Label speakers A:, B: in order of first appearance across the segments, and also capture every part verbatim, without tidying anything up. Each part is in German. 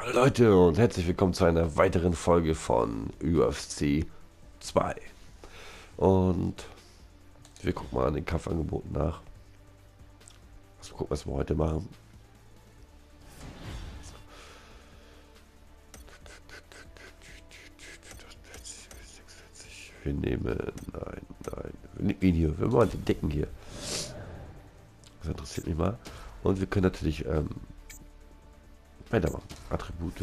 A: Leute und herzlich willkommen zu einer weiteren Folge von U F C zwei. Und wir gucken mal an den Kampfangeboten nach. Mal gucken, was wir heute machen. Wir nehmen, nein, nein, wir nehmen ihn hier, wir machen den Dicken hier. Das interessiert mich mal. Und wir können natürlich ähm, weitermachen. Attribute.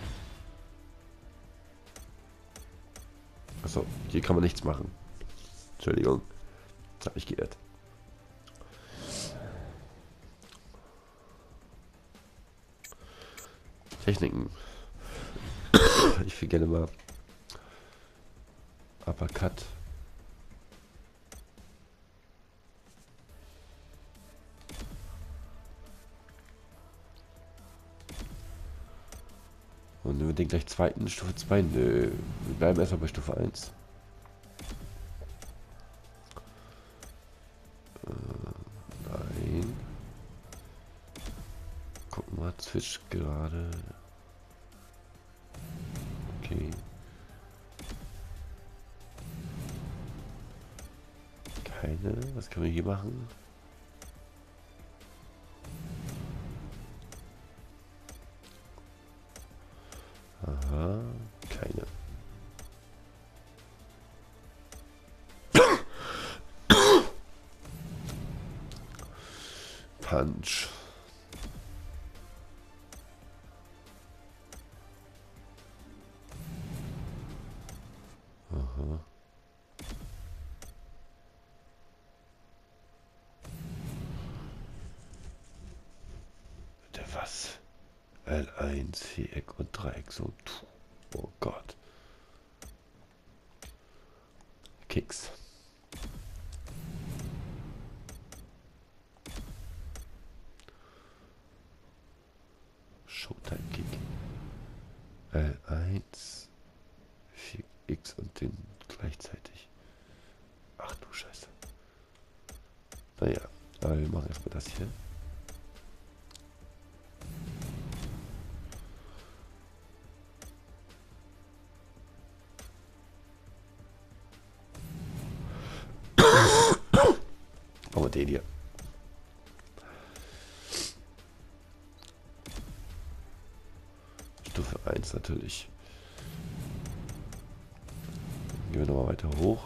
A: Achso, hier kann man nichts machen. Entschuldigung, das hat mich geirrt. Techniken. Ich will gerne mal Uppercut. Und nehmen wir den gleich zweiten, Stufe zwei. Nö, wir bleiben erstmal bei Stufe eins. Äh, nein. Gucken wir, Switch gerade. Okay. Keine. Was können wir hier machen? Aha, keine. Punch. Aha. Der was? L eins, Viereck und Dreieck. So. Oh Gott. Kicks. Showtime Kick. L eins, vier X und den gleichzeitig. Ach du Scheiße. Naja, aber wir machen erstmal das hier. Machen wir den hier. Stufe eins natürlich. Gehen wir nochmal weiter hoch.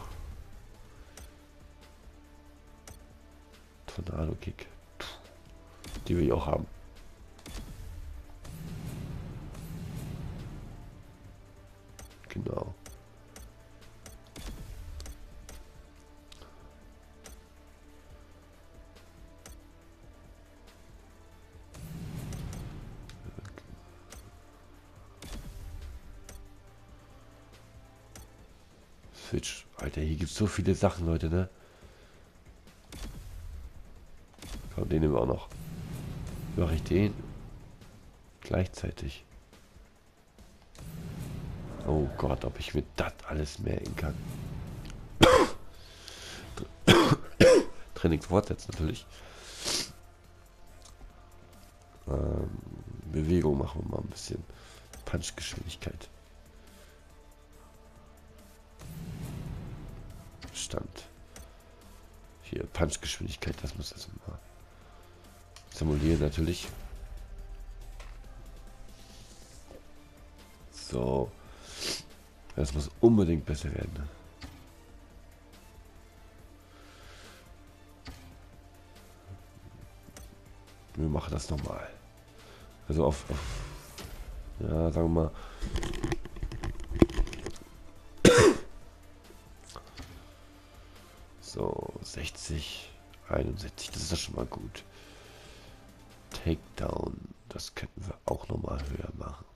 A: Tornado Kick. Die will ich auch haben. Genau. Switch. Alter, hier gibt es so viele Sachen, Leute, ne? Komm, den nehmen wir auch noch. Wie mache ich den? Gleichzeitig. Oh Gott, ob ich mir das alles merken kann. Training fortsetzen natürlich. Ähm, Bewegung machen wir mal ein bisschen. Punchgeschwindigkeit. Stand. Hier, Punchgeschwindigkeit, das muss das mal simulieren natürlich. So. Das muss unbedingt besser werden. Ne? Wir machen das nochmal. Also auf, auf, ja, sagen wir mal. So, sechzig, einundsechzig, das ist doch schon mal gut. Takedown, das könnten wir auch nochmal höher machen.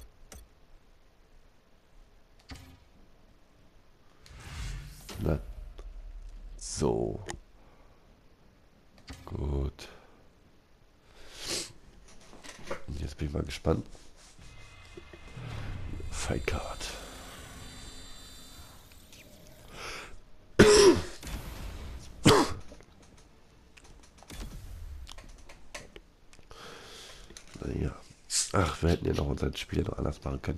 A: Na, so. Gut. Und jetzt bin ich mal gespannt. Fight Card. Naja, Ach, wir hätten ja noch unser Spiel noch anders machen können.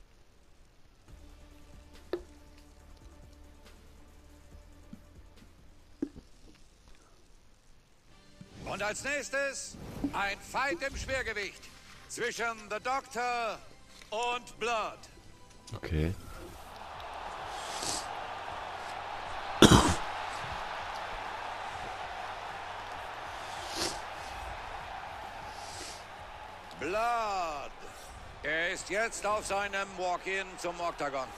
B: Und als nächstes ein Fight im Schwergewicht zwischen The Doctor und Blood.
A: Okay.
B: Blood. Er ist jetzt auf seinem Walk-in zum Oktagon.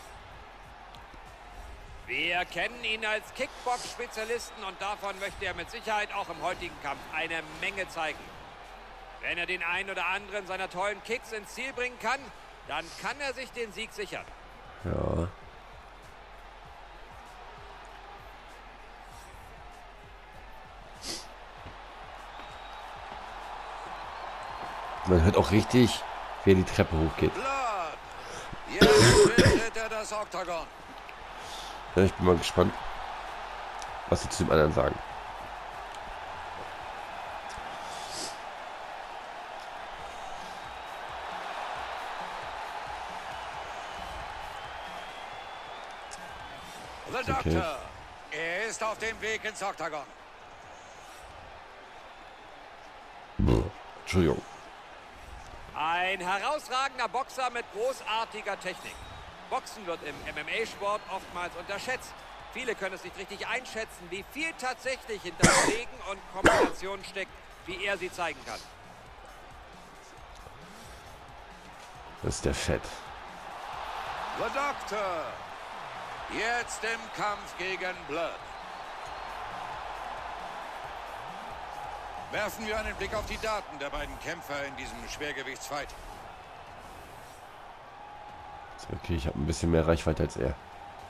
C: Wir kennen ihn als Kickbox-Spezialisten und davon möchte er mit Sicherheit auch im heutigen Kampf eine Menge zeigen. Wenn er den einen oder anderen seiner tollen Kicks ins Ziel bringen kann, dann kann er sich den Sieg sichern.
A: Ja. Man hört auch richtig, wie er die Treppe hochgeht.
B: Blood. Jetzt betritt er das Oktagon.
A: Ja, ich bin mal gespannt, was sie zu dem anderen sagen.
B: The Doctor.
A: Okay.
B: Er ist auf dem Weg ins Oktagon.
A: Entschuldigung.
C: Ein herausragender Boxer mit großartiger Technik. Boxen wird im M M A-Sport oftmals unterschätzt. Viele können es nicht richtig einschätzen, wie viel tatsächlich hinter Schlägen und Kombinationen steckt, wie er sie zeigen kann.
A: Das ist der Fett.
B: The Doctor. Jetzt im Kampf gegen Blood. Werfen wir einen Blick auf die Daten der beiden Kämpfer in diesem Schwergewichtsfight.
A: Okay, ich habe ein bisschen mehr Reichweite als er.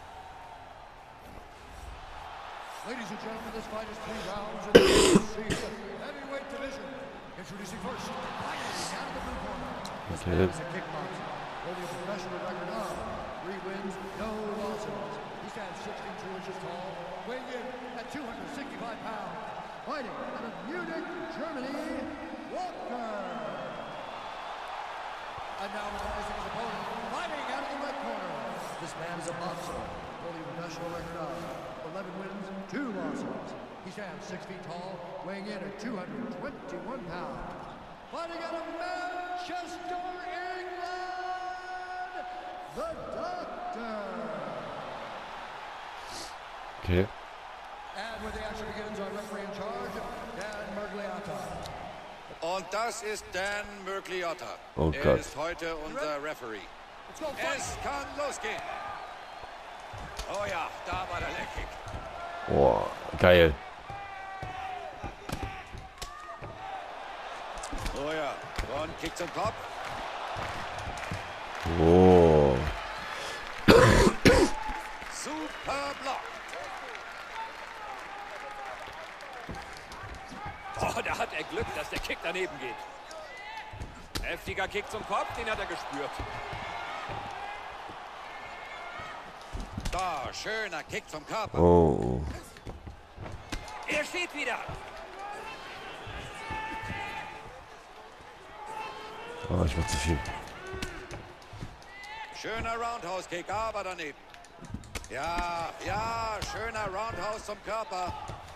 D: Ladies and gentlemen, this fight is three rounds in the U F C heavyweight division. Introducing first, fighting out of the blue corner. This
A: Okay.
D: man is a kickboxer, holding a professional record of three wins, no losses. He stands sixteen two inches tall, weighing in at two hundred sixty-five pounds. Fighting out of Munich, Germany, Walker. And now introducing his opponent, fighting out of the red corner. This man is a boxer, holding a professional record of eleven wins, two losses. He stands six feet tall, weighing in at two hundred twenty-one pounds. Fighting out of Manchester, England, The Doctor.
A: Okay.
D: And when the action begins, our referee in charge, Dan Mergliotta.
B: Und das ist Dan Mergliotta.
A: Oh
B: er
A: Gott.
B: ist heute unser Referee.
D: Let's go fight.
B: Es kann losgehen. Oh ja, da war der Leckkick.
A: Oh, geil.
B: Oh ja, und Kick zum Kopf.
A: Oh.
B: Super Block.
C: Oh, da hat er Glück, dass der Kick daneben geht. Heftiger Kick zum Kopf, den hat er gespürt.
B: Da, schöner Kick zum Körper.
A: Oh.
C: Er steht wieder.
A: Oh, ich war zu viel.
B: Schöner Roundhouse-Kick, aber daneben. Ja, ja, schöner Roundhouse zum Körper.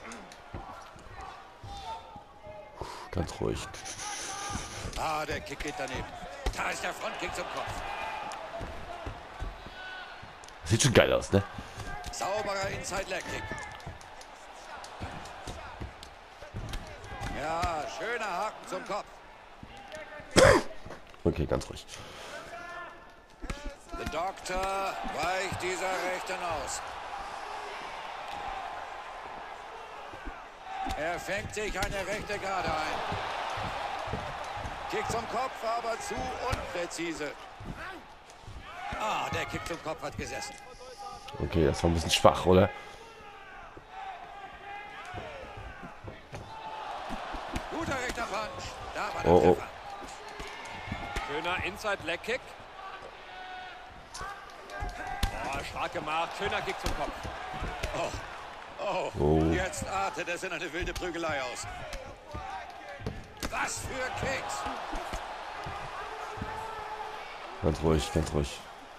A: Ganz ruhig.
B: Ah, der Kick geht daneben. Da ist der Frontkick zum Kopf.
A: Sieht schon geil aus, ne?
B: Sauberer Inside-Leg-Kick. Ja, schöner Haken zum Kopf.
A: Okay, ganz ruhig.
B: The Doctor weicht dieser Rechten aus. Er fängt sich eine rechte Gerade ein. Kick zum Kopf, aber zu unpräzise. Ah, der Kick zum Kopf hat gesessen.
A: Okay, das war ein bisschen schwach, oder?
B: Guter rechter Punch. Da war der
A: Oh, oh.
B: Treffer.
C: Schöner Inside-Leg-Kick. Oh, stark gemacht. Schöner Kick zum Kopf.
B: Oh,
A: Oh.
B: jetzt artet es in eine wilde Prügelei aus. Was für Kicks.
A: Ganz ruhig, ganz ruhig.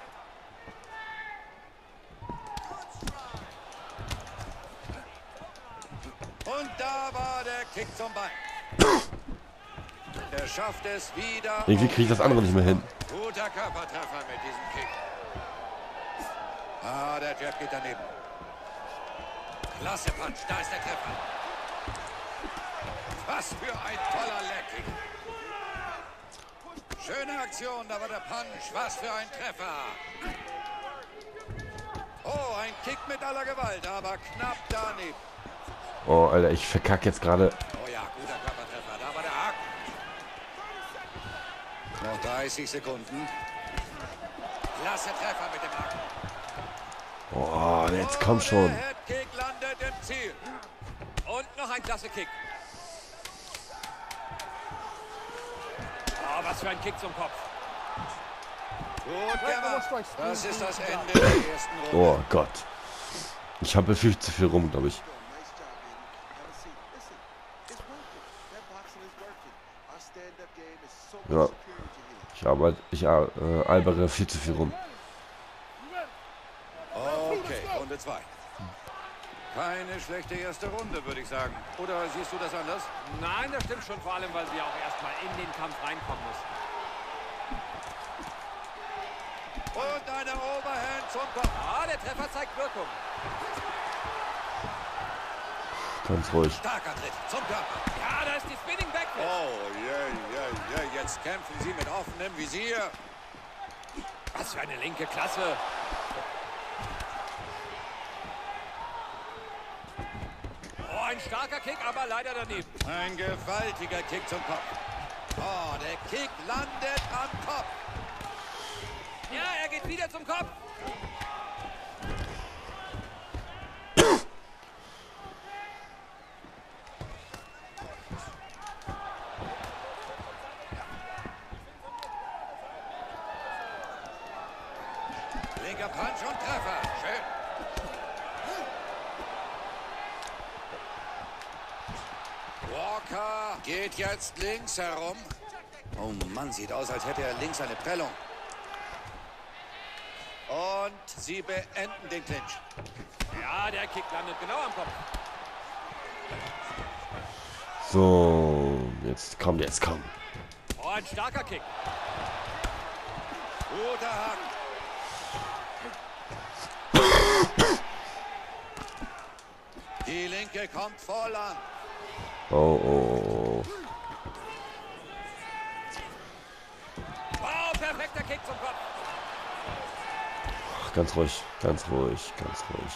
B: Und da war der Kick zum Bein. Er schafft es wieder.
A: Irgendwie kriege ich das andere nicht mehr hin.
B: Guter Körpertreffer mit diesem Kick. Ah, der Jab geht daneben. Klasse Punch, da ist der Treffer. Was für ein toller Leg-Kick. Schöne Aktion, da war der Punch. Was für ein Treffer. Oh, ein Kick mit aller Gewalt, aber knapp daneben.
A: Oh, Alter, ich verkacke jetzt gerade.
B: Oh ja, guter Körpertreffer, da war der Haken. Noch dreißig Sekunden. Klasse Treffer mit dem Haken.
A: Oh, jetzt komm schon.
B: Der Headkick landet im Ziel.
C: Und noch ein klasse Kick. Oh, was für ein Kick zum Kopf.
B: Gut gemacht. Das ist das Ende der ersten Runde.
A: Oh Gott. Ich habe viel zu viel rum, glaube ich. Ja. Ich arbeite, ich äh, albere viel zu viel rum.
B: Okay, Runde zwei. Keine schlechte erste Runde, würde ich sagen. Oder siehst du das anders?
C: Nein, das stimmt schon, vor allem, weil sie auch erstmal in den Kampf reinkommen mussten.
B: Und eine Overhand zum Kopf.
C: Ah, der Treffer zeigt Wirkung.
A: Ganz ruhig.
B: Starker Tritt zum Körper.
C: Ja, da ist die Spinning Backflip.
B: Oh, yeah, yeah, yeah. Jetzt kämpfen sie mit offenem Visier.
C: Was für eine linke Klasse. Oh, ein starker Kick, aber leider daneben.
B: Ein gewaltiger Kick zum Kopf. Oh, der Kick landet am Kopf.
C: Ja, er geht wieder zum Kopf.
B: Linker Punch und Treffer. Schön. Walker geht jetzt links herum. Oh Mann, sieht aus, als hätte er links eine Prellung. Und sie beenden den Clinch.
C: Ja, der Kick landet genau am Kopf.
A: So, jetzt komm, jetzt komm.
C: Oh, ein starker Kick.
B: Guter Haken. Die linke kommt voll an.
A: Oh, oh, oh.
C: Wow, perfekter Kick zum Kopf.
A: Ach, ganz ruhig, ganz ruhig, ganz ruhig.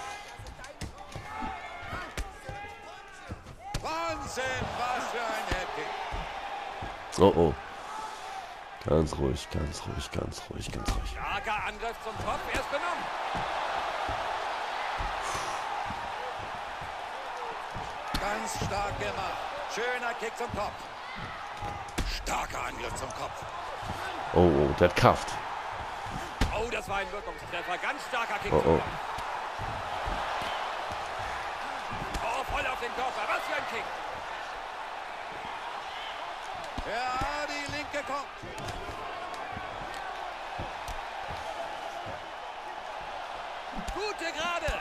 B: Wahnsinn, was für ein Headkick.
A: Oh, oh. Ganz ruhig, ganz ruhig, ganz ruhig, ganz ruhig.
C: Starker Angriff zum Kopf, er ist benommen.
B: Ganz stark gemacht. Schöner Kick zum Kopf. Starker Angriff zum Kopf.
A: Oh, oh, der hat Kraft.
C: Oh, das war ein Wirkungstreffer. Ganz starker Kick
A: Oh,
C: zum
A: oh.
C: Kopf. Oh, voll auf den Körper. Was für ein Kick.
B: Ja, die linke kommt.
C: Gute Gerade.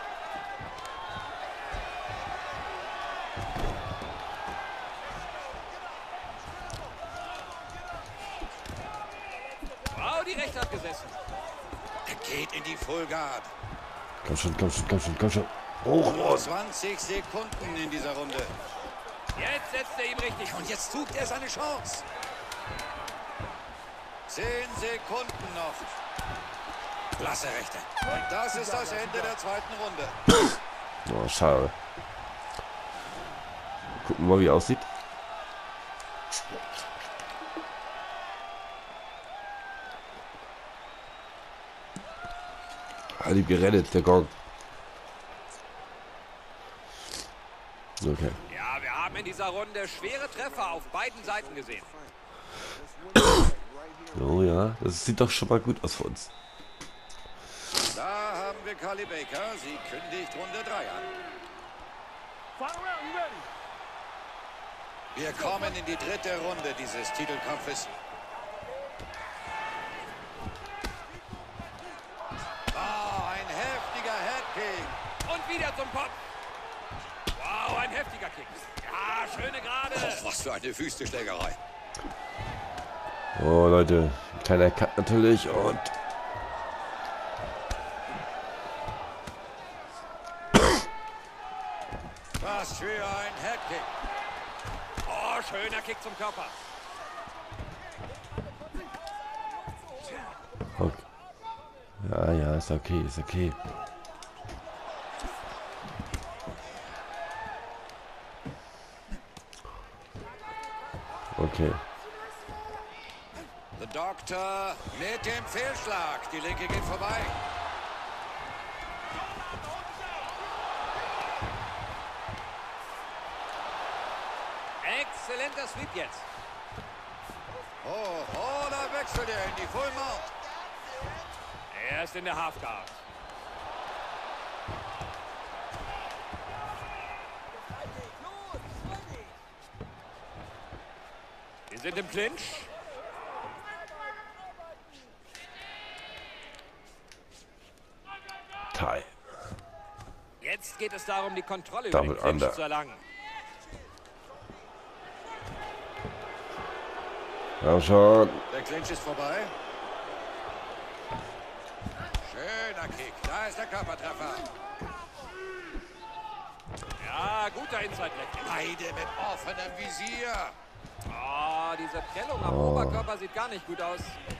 C: Wow, die rechte hat gesessen.
B: Er geht in die Full Guard.
A: Komm schon, komm schon, komm schon, komm schon. Hoch,
B: Nur
A: oh.
B: zwanzig Sekunden in dieser Runde.
C: Jetzt setzt er ihm richtig.
B: Und jetzt sucht er seine Chance. Zehn Sekunden noch. Klasse Rechte. Und das ist das Ende der zweiten Runde.
A: Oh, schade. Gucken wir mal, wie er aussieht. Ah, die gerettet, der Gong. Okay.
C: Ja, wir haben in dieser Runde schwere Treffer auf beiden Seiten gesehen.
A: Oh ja, das sieht doch schon mal gut aus für uns.
B: Da haben wir Carly Baker. Sie kündigt Runde drei an. Wir kommen in die dritte Runde dieses Titelkampfes.
C: zum Kopf. Wow, ein heftiger Kick. Ja, schöne Gerade.
B: Och, was für eine Wüsteschlägerei.
A: Oh, Leute. Kleiner Cut natürlich und...
B: Was für ein Headkick.
C: Oh, schöner Kick zum Körper.
A: Okay. Ja, ja, ist okay, ist okay. Okay.
B: The Doctor mit dem Fehlschlag. Die linke geht vorbei.
C: Exzellenter Sweep jetzt.
B: Oh, oh, da wechselt er in die Full Mount.
C: Er ist in der Halfguard. Wir sind im Clinch.
A: Tie.
C: Jetzt geht es darum, die Kontrolle
A: Double
C: über den Clinch
A: under.
C: zu erlangen.
A: Ja, schon.
B: Der Clinch ist vorbei. Schöner Kick. Da ist der Körpertreffer.
C: Ja, guter Inside-Leg.
B: Beide mit offenem Visier.
C: Oh, diese Prellung am
A: Oh.
C: Oberkörper sieht gar nicht gut aus.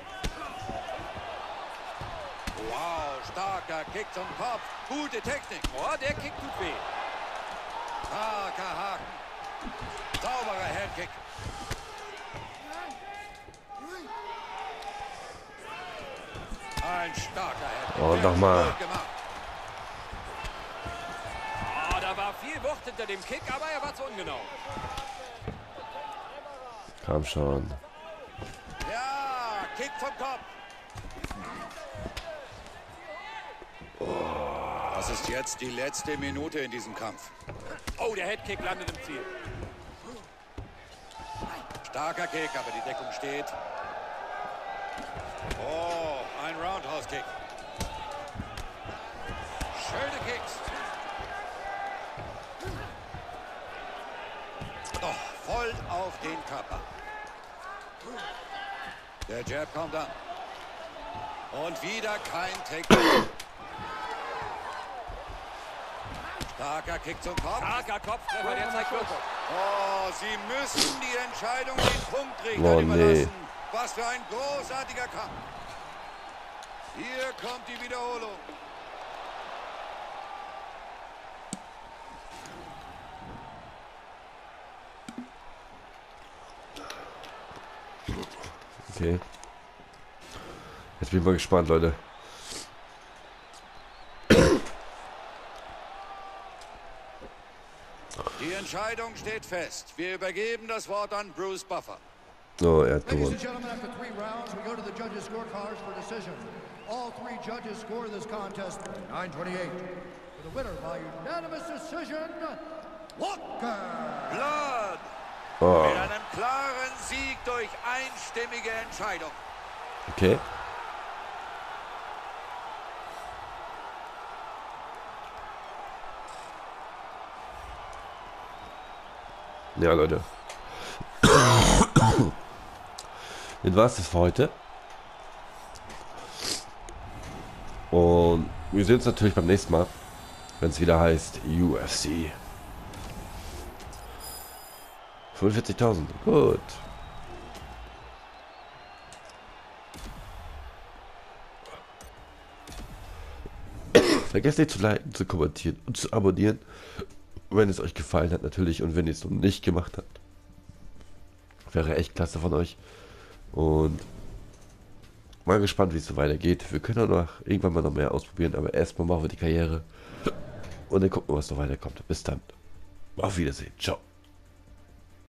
B: Wow, starker Kick zum Kopf. Gute Technik.
C: Oh, der Kick tut weh.
B: Starker Haken. Sauberer Headkick. Ein starker Headkick.
A: Oh,
B: Der
A: nochmal.
B: ist gut gemacht.
C: Oh, da war viel Wucht hinter dem Kick, aber er war zu ungenau.
A: Kam schon.
B: Ja, Kick vom Kopf. Das ist jetzt die letzte Minute in diesem Kampf.
C: Oh, der Headkick landet im Ziel.
B: Starker Kick, aber die Deckung steht. Oh, ein Roundhouse-Kick. Schöne Kicks. Oh, voll auf den Körper. Der Jab kommt an. Und wieder kein Takedown. Starker Kick zum Kopf.
C: Starker Kopftreffer, der zeigt Wirkung.
B: Oh, sie müssen die Entscheidung den Punktrichtern
A: Oh, nee.
B: überlassen. Was für ein großartiger Kampf. Hier kommt die Wiederholung.
A: Okay. Jetzt bin ich mal gespannt, Leute.
B: Die Entscheidung steht fest. Wir übergeben das Wort an Bruce Buffer.
A: Oh, er hat
D: Ladies
A: gewonnen.
D: and gentlemen, after three rounds, we go to the judges' scorecards for decision. All three judges score this contest nine twenty-eight. For the winner by unanimous decision, Walker.
B: Blood.
A: Oh,
B: Mit einem klaren Sieg durch einstimmige Entscheidung.
A: okay. Ja, Leute. Das war's das für heute. Und wir sehen uns natürlich beim nächsten Mal, wenn es wieder heißt U F C. fünfundvierzigtausend. Gut. Vergesst nicht zu liken, zu kommentieren und zu abonnieren, wenn es euch gefallen hat natürlich, und wenn ihr es noch nicht gemacht habt. Wäre echt klasse von euch. Und mal gespannt, wie es so weitergeht. Wir können auch noch irgendwann mal noch mehr ausprobieren, aber erstmal machen wir die Karriere und dann gucken wir, was noch weiterkommt. Bis dann. Auf Wiedersehen. Ciao.